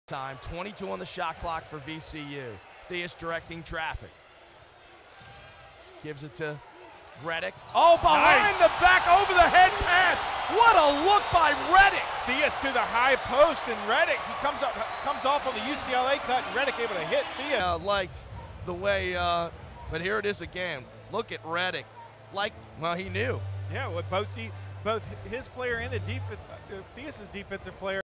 Time, 22 on the shot clock for VCU. Theus directing traffic. Gives it to Reddic. Oh, behind the back, over the head pass. What a look by Reddic. Theus to the high post, and Reddic, he comes off on the UCLA cut, and Reddic able to hit Theus. Liked the way, but here it is again. Look at Reddic. Well, he knew. Yeah, with both his player and the Theus's defensive player.